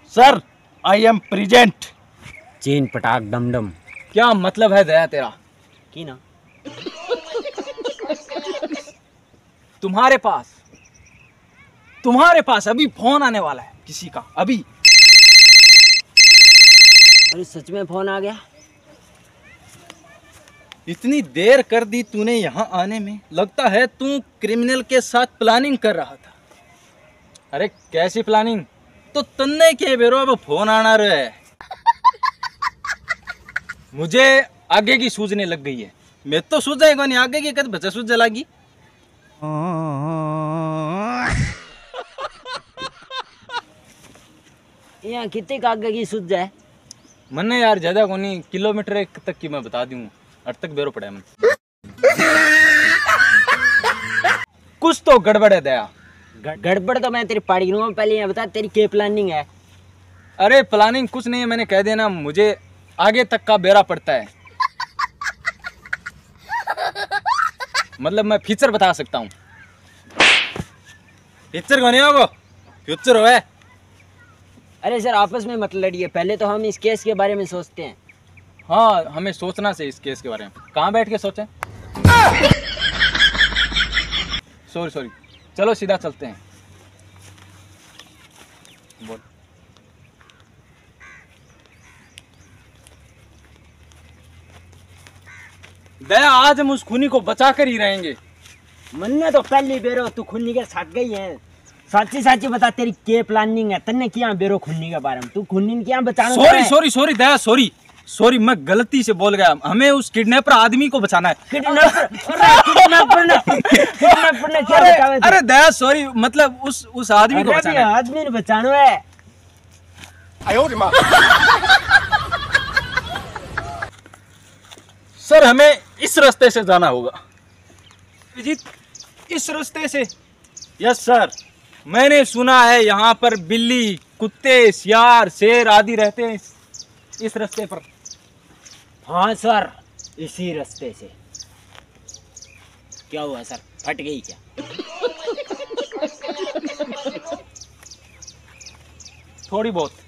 Sir I am present. चीन पटाक dumdum. क्या मतलब है दया तेरा? की ना तुम्हारे पास अभी फोन आने वाला है किसी का अभी। अरे सच में फोन आ गया? इतनी देर कर दी तूने यहाँ आने में, लगता है तू क्रिमिनल के साथ प्लानिंग कर रहा था। अरे कैसी प्लानिंग? तो तन्ने के बेरो अब फोन आना रहे। मुझे आगे की सूझने लग गई है। मैं तो सूझ जाएगा नहीं, आगे की कद बच्चा सूझ जलागी। यहाँ कितने आगे की सूझ जाए? मन्ने यार ज्यादा को नहीं, किलोमीटर एक तक की मैं बता दूं। अट तक बेरो पड़ा है मन। कुछ तो गड़बड़ है दया। गड़बड़ तो मैं तेरी पाड़ी में पहले ये बता तेरी क्या प्लानिंग है? अरे प्लानिंग कुछ नहीं है, मैंने कह देना मुझे आगे तक का बेरा पड़ता है। मतलब मैं फ्यूचर बता सकता हूँ। फ्यूचर को नहीं होगा, फ्यूचर हो है। अरे सर आपस में मत लड़िए, पहले तो हम इस केस के बारे में सोचते हैं। हाँ हमें सोचना चाहिए इस केस के बारे में। कहाँ बैठ के सोचें? सॉरी चलो सीधा चलते हैं। बोल। दया आज हम उस खूनी को बचा कर ही रहेंगे। मन्ने तो पहली बेरो तू खुन्नी के साथ गई है। साची बता तेरी क्या प्लानिंग है? तन्ने किया बेरो खुन्नी के बारे में? तू खुन्नी क्या बचाना? सॉरी दया सॉरी मैं गलती से बोल गया। हमें उस किडनैपर आदमी को बचाना है। किडनैपर ने क्या बचावे? अरे दया सॉरी, मतलब उस आदमी को बचाना है। आदमी ने बचाना है। सर हमें इस रास्ते से जाना होगा। अभिजीत इस रास्ते से? Yes sir. मैंने सुना है यहाँ पर बिल्ली, कुत्ते, सियार, शेर आदि रहते हैं इस रास्ते पर। हाँ सर इसी रास्ते से। क्या हुआ सर, फट गई क्या? थोड़ी बहुत।